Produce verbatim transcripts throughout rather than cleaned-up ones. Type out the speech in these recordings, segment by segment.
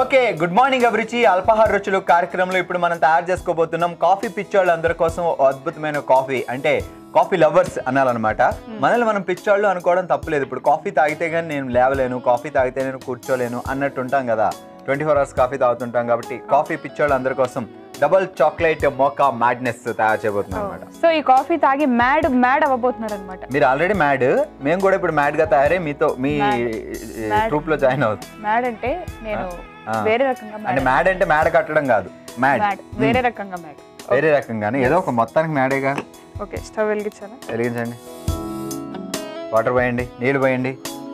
Okay good morning అభిరుచి అల్పాహార రుచులు కార్యక్రమంలో ఇప్పుడు మనం తయారు చేసుకోబోతున్నాం కాఫీ పిచ్చోళ్ళు అందరి కోసం అద్భుతమైన కాఫీ అంటే కాఫీ లవర్స్ అనాలన్నమాట. మనల్ని మనం పిచ్చోళ్ళు అనుకోవడం తప్పులేదు. ఇప్పుడు కాఫీ తాగితే కానీ నేను లేవలేను, కాఫీ తాగితే నేను కూర్చోలేను అన్నట్టు ఉంటాం కదా. ట్వంటీ ఫోర్ అవర్స్ కాఫీ తాగుతుంటాం కాబట్టి కాఫీ పిచ్చోళ్ళు అందరి కోసం డబుల్ చాక్లెట్ మోకా మ్యాగ్నస్ తయారు చేయబోతున్నాం అనమాట. సో ఈ కాఫీ తాగి మ్యాడ్ మ్యాడ్ అవ్వబోతున్నారు అనమాట. మీరు ఆల్రెడీ మ్యాడ్, మేము కూడా ఇప్పుడు మ్యాడ్ గా తయారై మీతో మీ ట్రూప్ లో జాయిన్ అవుతుంది. మ్యాడ్ అంటే నేను వేరే రకంగా, అంటే మ్యాడ్ అంటే మ్యాడ్ కట్టడం కాదు, మ్యాడ్ వేరే రకంగా, మ్యాడ్ వేరే రకంగానే ఏదో ఒక మొత్తానికి మ్యాడేగా. ఓకే స్టవ్ వెలిగించాను, వెలిగించండి, వాటర్ పోయండి, నీళ్ళు పోయండి,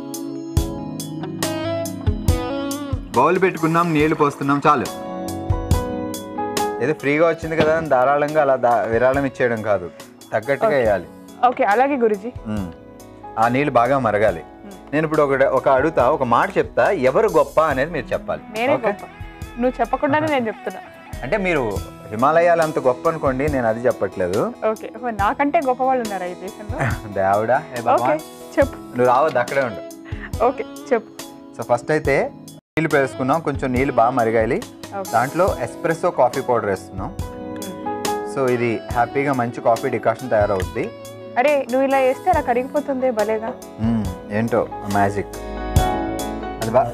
బౌల్ పెట్టుకున్నాం, నీళ్లు పోస్తున్నాం, చాలు. ఏదో ఫ్రీగా వచ్చింది కదా అని ధారాళంగా అలా విరాళం ఇచ్చేయడం కాదు, తగ్గట్టుగా వేయాలి. ఓకే అలాగే గురుజీ. ఆ నీళ్ళు బాగా మరగాలి. నేను ఇప్పుడు ఒక ఒక అడుగుతా, ఒక మాట చెప్తా, ఎవరు గొప్ప అనేది మీరు చెప్పాలి. నువ్వు చెప్పకుండానే నేను చెప్తున్నా. అంటే మీరు హిమాలయాలు అంత గొప్ప అనుకోండి, నేను అది చెప్పట్లేదు. ఓకే నాకంటే గొప్ప వాళ్ళు ఉన్నారు ఈ దేశంలో. దేవుడా చెప్పు, నువ్వు రావద్దు, అక్కడే ఉండు. ఓకే చెప్పు. సో ఫస్ట్ అయితే నీళ్ళు వేసుకున్నాం, కొంచెం నీళ్ళు బాగా మరిగాలి. దాంట్లో ఎస్ప్రెస్సో కాఫీ పౌడర్ వేస్తున్నాం. సో ఇది హ్యాపీగా మంచి కాఫీ డికాషన్ తయారవుద్ది. అరే నువ్వు ఇలా వేస్తే అలా కరిగిపోతుంది భలేగా. ఏంటో మ్యాజిక్. అది బాగా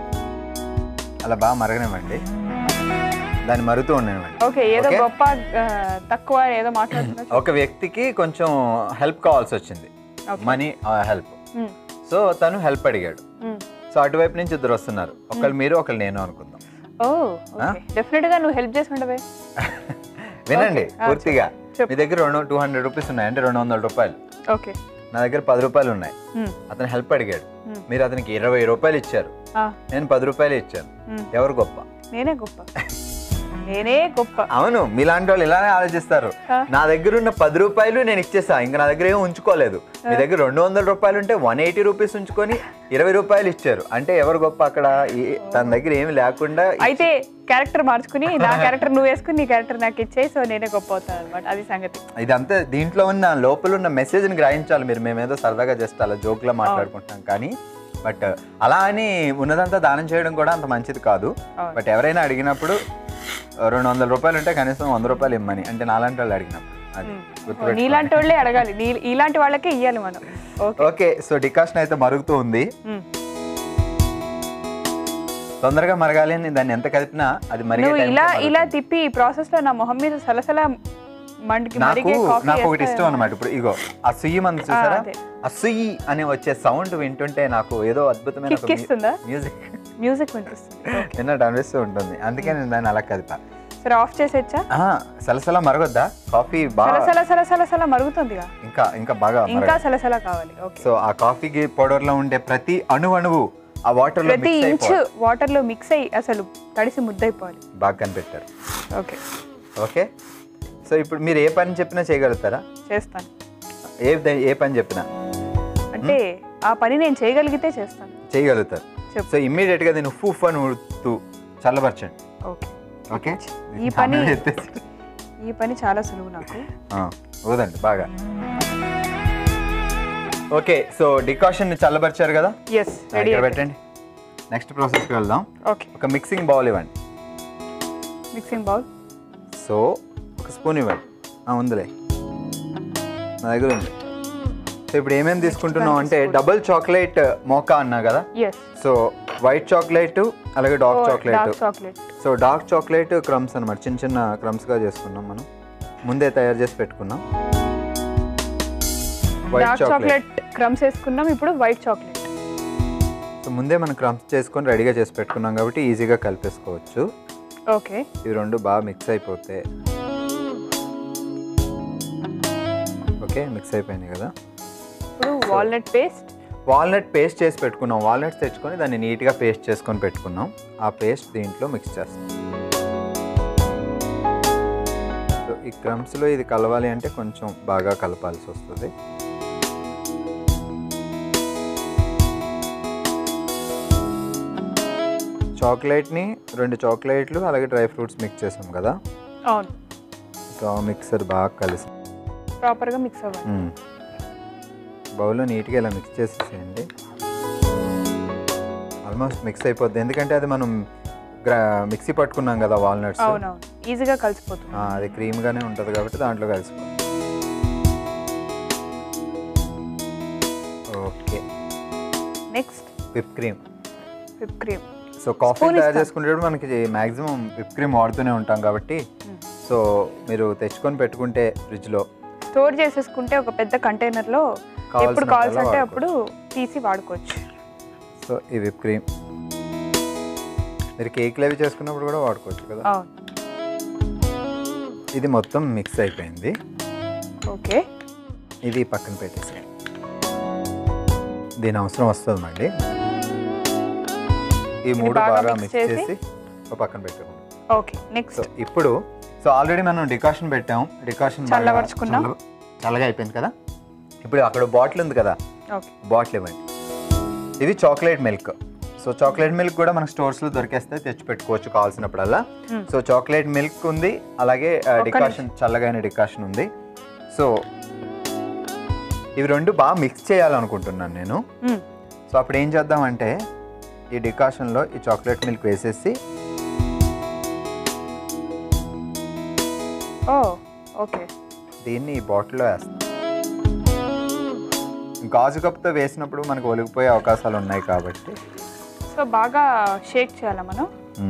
అలా బాగా మరగనివ్వండి, దాన్ని మరుగుతూ ఉండనివ్వండి. ఓకే ఏదో గొప్ప తక్కువ ఏదో మాట్లాడుతున్నా. ఒక వ్యక్తికి కొంచెం హెల్ప్ కావాల్సి వచ్చింది, మనీ హెల్ప్. సో తను హెల్ప్ అడిగాడు. సో అటువైపు నుంచి ఇద్దరు వస్తున్నారు, ఒకళ్ళు మీరు ఒకళ్ళు నేను అనుకుందాం. ఓ డెఫినెట్ గా నువ్వు హెల్ప్ చేసి ఉండవే. వినండి పూర్తిగా. మీ దగ్గర రెండు టూ హండ్రెడ్ రూపీస్ ఉన్నాయి అంటే రెండు వందల రూపాయలు. ఓకే నా దగ్గర పది రూపాయలు ఉన్నాయి. అతను హెల్ప్ అడిగాడు, మీరు అతనికి ఇరవై రూపాయలు ఇచ్చారు, నేను పది రూపాయలు ఇచ్చాను. ఎవరు గొప్ప? నేనే గొప్ప, నేనే గొప్ప. అవును, మీలాంటి వాళ్ళు ఇలానే ఆలోచిస్తారు. నా దగ్గర ఉన్న పది రూపాయలు నేను ఇచ్చేసా, ఇంకా నా దగ్గర ఏం ఉంచుకోలేదు. మీ దగ్గర రెండు వందల రూపాయలు ఉంటే వన్ ఎయిటీ రూపీస్ ఉంచుకొని ఇరవై రూపాయలు ఇచ్చారు అంటే ఎవరు గొప్ప అక్కడ? తన దగ్గర ఏమి లేకుండా. అయితే క్యారెక్టర్ మార్చుకుని నా క్యారెక్టర్ నువ్వు వేసుకుని నీ క్యారెక్టర్ నాకు ఇచ్చేయి, సో నేనే గొప్ప అవుతాను అనమాట. అది సంగతి. ఇదంతా దీంట్లో ఉన్న లోపల ఉన్న మెసేజ్ ని గ్రహించాలి మీరు. మేమేదో సరదాగా జస్ట్ అలా జోక్ లా మాట్లాడుకుంటున్నాం కానీ, బట్ అలా అని ఉన్నదంతా దానం చేయడం కూడా అంత మంచిది కాదు. బట్ ఎవరైనా అడిగినప్పుడు రెండు వందల రూపాయలు ఉంటే కనీసం వంద రూపాయలు ఇమ్మని, అంటే నాలాంటి వాళ్ళు అడిగినప్పుడు. అది నీలాంటి వాళ్ళే అడగాలి, ఇలాంటి వాళ్ళకే ఇవ్వాలి మనం. ఓకే సో డికాషన్ అయితే మరుగుతూ ఉంది, తొందరగా మరగాలి అని దాన్ని ఎంత కలిపినా అది మరి. ఇలా ఇలా తిప్పి ఈ ప్రాసెస్ లో నా మొహం మీద సలసల మండికి. నాకు నాకు ఒకటి ఇష్టం అనమాట. ఇప్పుడు ఇగో ఆ సుయ్యి మంది చూసారా, ఆ సుయ్యి అని వచ్చే సౌండ్ వింటుంటే నాకు ఏదో అద్భుతమైన మ్యూజిక్ మ్యూజిక్ వినిపిస్తుంది, విన్నట్టు అనిపిస్తూ ఉంటుంది. అందుకే నేను దాన్ని అలా కలిపా. సరే ఆఫ్ చేసేచ్చా? సలసల మరగొద్దా? కాఫీ బాగా సలసల సలసల మరుగుతుంది, ఇంకా ఇంకా బాగా ఇంకా సలసల కావాలి. సో ఆ కాఫీ పౌడర్ లో ఉండే ప్రతి అణు అణువు ఆ వాటర్ లో, ప్రతి ఇంచు వాటర్ లో మిక్స్ అయ్యి అసలు తడిసి ముద్దైపోవాలి. బాగా కనిపెట్టారు. ఓకే ఓకే సో ఇప్పుడు మీరు ఏ పని చెప్పినా చేయగలుగుతారా? చేస్తాను. ఏ ఏ పని చెప్పినా అంటే ఆ పని నేను చేయగలిగితే చేస్తాను. చేయగలుగుతారు. సో ఇమ్మీడియట్ గా నేను ఫూఫ్ అని ఉడుతూ చల్లబరచండి. ఓకే ఓకే ఈ పని ఈ పని చాలా సులువు నాకు. ఊదండి బాగా. ఓకే సో డికాషన్ చల్లబరిచారు కదా, పెట్టండి. నెక్స్ట్ ప్రాసెస్కి వెళ్దాం. ఓకే ఒక మిక్సింగ్ బౌల్ ఇవ్వండి. Mixing bowl. సో ఒక స్పూన్ ఇవ్వండి. ఉందిలే, నా దగ్గర ఉంది. సో ఇప్పుడు ఏమేమి తీసుకుంటున్నాం అంటే డబుల్ చాక్లెట్ మోకా అన్నా కదా. సో వైట్ చాక్లెట్ అలాగే dark chocolate. So dark chocolate crumbs అనమాట, చిన్న చిన్న క్రమ్స్గా చేసుకున్నాం మనం, ముందే తయారు చేసి పెట్టుకున్నాం. వైట్ చాక్లెట్ క్రమ్స్ వేసుకున్నాం, ఇప్పుడు వైట్ చాక్లెట్. సో ముందే మనం క్రమ్స్ చేసుకొని రెడీగా చేసి పెట్టుకున్నాం కాబట్టి ఈజీగా కలిపేసుకోవచ్చు. ఓకే ఇవి రెండు బాగా మిక్స్ అయిపోతే. ఓకే మిక్స్ అయిపోయినాయి కదా. ఇప్పుడు వాల్నట్ పేస్ట్ వాల్నట్ పేస్ట్ చేసి పెట్టుకున్నాం. వాల్నట్స్ తెచ్చుకొని దాన్ని నీట్గా పేస్ట్ చేసుకొని పెట్టుకున్నాం. ఆ పేస్ట్ దీంట్లో మిక్స్ చేస్తాం. సో ఈ క్రమ్స్లో ఇది కలవాలి అంటే కొంచెం బాగా కలపాల్సి వస్తుంది. చాక్లెట్ని రెండు చాక్లెట్లు అలాగే డ్రై ఫ్రూట్స్ మిక్స్ చేసాం కదా. అవును. సో మిక్సర్ బాగా కలిసి ప్రాపర్గా మిక్స్ అవ్వాలి. బౌల్లో నీట్గా ఇలా మిక్స్ చేసేసేయండి. ఆల్మోస్ట్ మిక్స్ అయిపోద్ది, ఎందుకంటే అది మనం మిక్సీ పట్టుకున్నాం కదా వాల్నట్స్, అవునవును ఈజీగా కలిసిపోతుంది. అది క్రీమ్గానే ఉంటుంది కాబట్టి దాంట్లో కలిసిపోతుంది. Okay, next whip cream. Whip cream. So coffee తయారు చేసుకునేటప్పుడు మనకి మ్యాక్సిమం విప్ క్రీమ్ వాడుతూనే ఉంటాం కాబట్టి సో మీరు తెచ్చుకొని పెట్టుకుంటే ఫ్రిడ్జ్లో స్టోర్ చేసేసుకుంటే ఒక పెద్ద కంటైనర్లో ఎప్పుడు కావాల్సి అంటే అప్పుడు తీసి వాడుకోవచ్చు. సో ఈ విప్ క్రీమ్ మీరు కేక్లు అవి చేసుకున్నప్పుడు కూడా వాడుకోవచ్చు కదా. ఇది మొత్తం మిక్స్ అయిపోయింది. ఓకే, ఇది పక్కన పెట్టేసి దీని అవసరం వస్తుంది మళ్ళీ. ఈ మూడు బాగా మిక్స్ చేసి ఒక పక్కన పెట్టుకోండి. ఓకే, నెక్స్ట్ ఇప్పుడు సో ఆల్రెడీ మనం డికాషన్ పెట్టాం, డికాషన్ చల్లబరుచుకున్నాం, చల్లగా అయిపోయింది కదా. ఇప్పుడు అక్కడ బాటిల్ ఉంది కదా, బాటిల్ ఇవ్వండి. ఇది chocolate milk. So chocolate milk కూడా మనకు స్టోర్స్లో దొరికేస్తే తెచ్చి పెట్టుకోవచ్చు కావాల్సినప్పుడల్లా. సో చాక్లెట్ మిల్క్ ఉంది, అలాగే డికాషన్ చల్లగైన డికాషన్ ఉంది. సో ఇవి రెండు బాగా మిక్స్ చేయాలనుకుంటున్నాను నేను. సో అప్పుడు ఏం చేద్దామంటే ఈ డికాషన్లో ఈ చాక్లెట్ మిల్క్ వేసేసి ఓకే దీన్ని ఈ బాటిల్లో వేస్తాం. గాజు కప్తో వేసినప్పుడు మనకు ఒలిగిపోయే అవకాశాలు ఉన్నాయి కాబట్టి సో బాగా షేక్ చేయాలా మనం.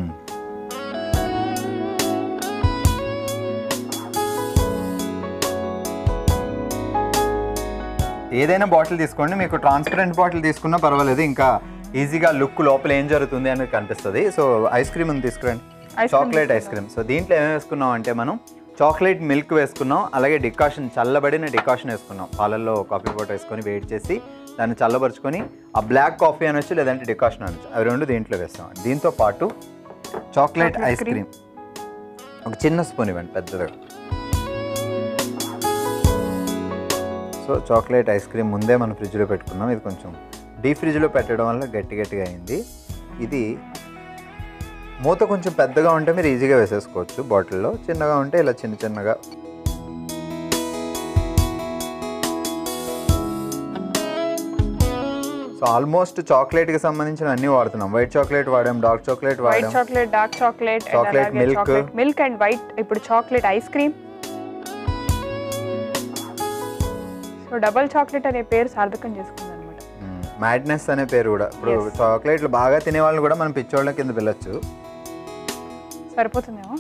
ఏదైనా బాటిల్ తీసుకోండి, మీకు ట్రాన్స్పరెంట్ బాటిల్ తీసుకున్నా పర్వాలేదు, ఇంకా ఈజీగా లుక్ లోపల ఏం జరుగుతుంది అనేది కనిపిస్తుంది. సో ఐస్ క్రీమ్ ఉంది తీసుకురండి, చాక్లెట్ ఐస్ క్రీమ్. సో దీంట్లో ఏమేమి వేసుకున్నాం అంటే మనం చాక్లెట్ మిల్క్ వేసుకున్నాం, అలాగే డికాషన్ చల్లబడిన డికాషన్ వేసుకున్నాం. పాలల్లో కాఫీ పౌడర్ వేసుకొని వేడి చేసి దాన్ని చల్లబరుచుకొని ఆ బ్లాక్ కాఫీ అనొచ్చు లేదంటే డికాషన్ అనొచ్చు, అవి రెండు దీంట్లో వేస్తాం. దీంతో పాటు చాక్లెట్ ఐస్ క్రీమ్ ఒక చిన్న స్పూన్ ఇవ్వండి పెద్దగా. సో చాక్లెట్ ఐస్ క్రీమ్ ముందే మనం ఫ్రిడ్జ్లో పెట్టుకున్నాం, ఇది కొంచెం డీప్ ఫ్రిడ్జ్లో పెట్టడం వల్ల గట్టి గట్టిగా అయింది. ఇది మూత కొంచెం పెద్దగా ఉంటే మీరు ఈజీగా వేసేసుకోవచ్చు బాటిల్లో, చిన్నగా ఉంటే ఇలా చిన్న చిన్నగా. సో ఆల్మోస్ట్ చాక్లెట్కి సంబంధించిన అన్ని వాడుతున్నాం. వైట్ చాక్లెట్ వాడాం, డార్క్ చాక్లెట్ వాడాం, white chocolate, dark chocolate, chocolate milk, milk and white, ఇప్పుడు chocolate ice cream. So double chocolate అనే పేరు సార్థకం చేసుకుంది అనమాట. మ్యాడ్నెస్ అనే పేరు కూడా. ఇప్పుడు చాక్లెట్లు బాగా తినే వాళ్ళని కూడా మనం పిచ్చోళ్ళ కింద పిలవచ్చు. సరిపోతుందేమో,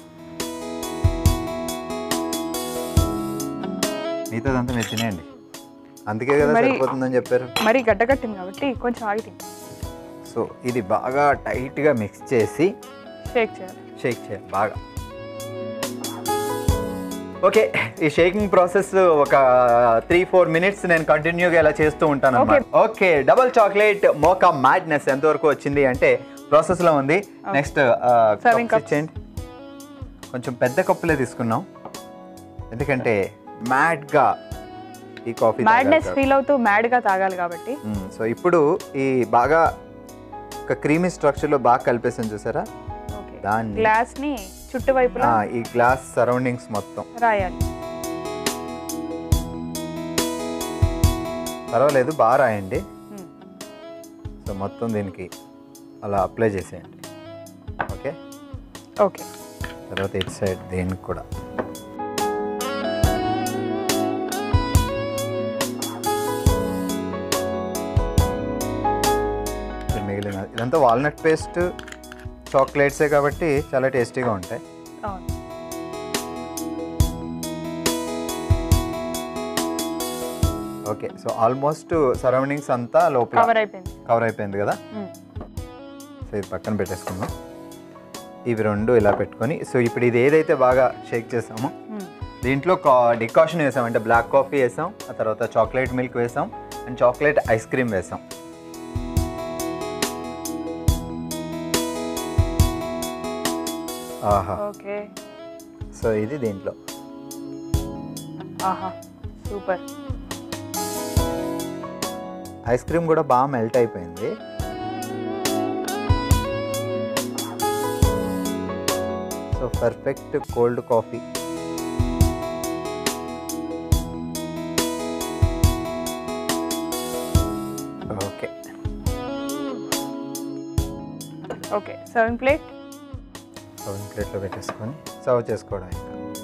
మిగతాదంతా మీరు తినేయండి, అందుకే కదా సరిపోతుందని చెప్పారు. మరి గడ్డ కట్టింది కాబట్టి కొంచెం ఆగి తింటాం. సో ఇది బాగా టైట్గా మిక్స్ చేసి షేక్ చేయాలి, షేక్ చేయాలి బాగా. ఓకే, ఈ షేకింగ్ ప్రాసెస్ ఒక త్రీ ఫోర్ మినిట్స్ నేను కంటిన్యూగా ఇలా చేస్తూ ఉంటాను అన్నమాట. Okay, double chocolate mocha madness ఎంతవరకు వచ్చింది అంటే ప్రాసెస్లో ఉంది. నెక్స్ట్ చేయండి, కొంచెం పెద్ద కప్పులే తీసుకున్నాం ఎందుకంటే మ్యాడ్గా ఈ కాఫీ మ్యాడ్నెస్ ఫీల్ అవుతూ మ్యాడ్గా తాగాలి కాబట్టి. సో ఇప్పుడు ఈ బాగా ఒక క్రీమీ స్ట్రక్చర్లో బాగా కలిపేసాను చూసారా, దాన్ని గ్లాస్ని చుట్టువైపులా ఈ గ్లాస్ సరౌండింగ్స్ మొత్తం రాయాలి. పర్వాలేదు బాగా రాయండి. సో మొత్తం దీనికి అలా అప్లై చేసేయండి. ఓకే ఓకే తర్వాత ఇటు సైడ్ దీనికి కూడా. మిగిలిన ఇదంతా వాల్నట్ పేస్ట్ చాక్లెట్సే కాబట్టి చాలా టేస్టీగా ఉంటాయి. ఓకే, సో ఆల్మోస్ట్ సరౌండింగ్స్ అంతా లోపల కవర్ అయిపోయింది కవర్ అయిపోయింది కదా. సో ఇది పక్కన పెట్టేసుకుందాం. ఇవి రెండు ఇలా పెట్టుకొని, సో ఇప్పుడు ఇది ఏదైతే బాగా షేక్ చేసామో దీంట్లో డికాషన్ వేసాం, అంటే బ్లాక్ కాఫీ వేసాం, ఆ తర్వాత చాక్లెట్ మిల్క్ వేసాం అండ్ చాక్లెట్ ఐస్ క్రీమ్ వేసాం. ఆహా, ఓకే. సో ఇది దీంట్లో. ఆహా, సూపర్. ఐస్ క్రీమ్ కూడా బాగా మెల్ట్ అయిపోయింది. So perfect cold coffee. Okay okay, serving plate. Serving ప్లేట్లో పెట్టేసుకొని సర్వ్ చేసుకోవడం ఇంకా.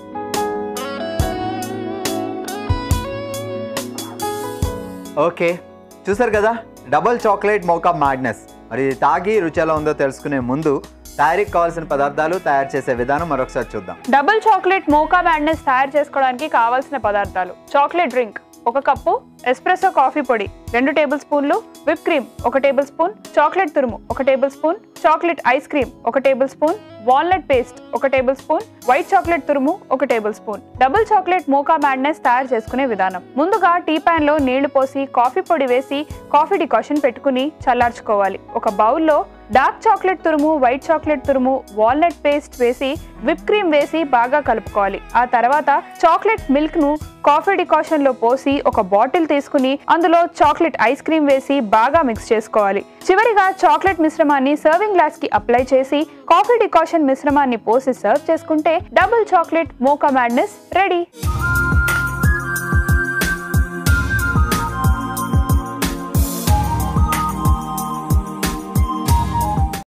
ఓకే, చూసారు కదా డబుల్ చాక్లెట్ మోకా మ్యాగ్నస్. మరి ఇది తాగి రుచి ఎలా ఉందో తెలుసుకునే ముందు తయారీకి కావాల్సిన పదార్థాలు, తయారు చేసే విధానం మరొకసారి చూద్దాం. డబుల్ చాక్లెట్ మోకా మ్యాగ్నస్ తయారు చేసుకోవడానికి కావాల్సిన పదార్థాలు: చాక్లెట్ డ్రింక్ ఒక కప్పు, ఎస్ప్రెసో కాఫీ పొడి రెండు టేబుల్ స్పూన్లు, విప్ క్రీమ్ ఒక టేబుల్ స్పూన్, చాక్లెట్ తురుము ఒక tablespoon, chocolate ice cream ఒక టేబుల్ స్పూన్, వాల్నట్ పేస్ట్ ఒక టేబుల్ స్పూన్, వైట్ చాక్లెట్ తురుము ఒక tablespoon. Double chocolate mocha madness తయారు చేసుకునే విధానం: ముందుగా టీ ప్యాన్ లో నీళ్లు పోసి కాఫీ పొడి వేసి కాఫీ డికాషన్ పెట్టుకుని చల్లార్చుకోవాలి. ఒక బౌల్లో డార్క్ చాక్లెట్ తురుము, వైట్ చాక్లెట్ తురుము, వాల్నట్ పేస్ట్ వేసి విప్ క్రీమ్ వేసి బాగా కలుపుకోవాలి. ఆ తర్వాత చాక్లెట్ మిల్క్ ను కాఫీ డికాషన్ లో పోసి ఒక బాటిల్ తీసుకుని అందులో చాక్లెట్ ఐస్ క్రీమ్ వేసి బాగా మిక్స్ చేసుకోవాలి. చివరిగా చాక్లెట్ మిశ్రమాన్ని సర్వింగ్ గ్లాస్ కి అప్లై చేసి కాఫీ డికాషన్ మిశ్రమాన్ని పోసి సర్వ్ చేసుకుంటే double chocolate mocha madness ready.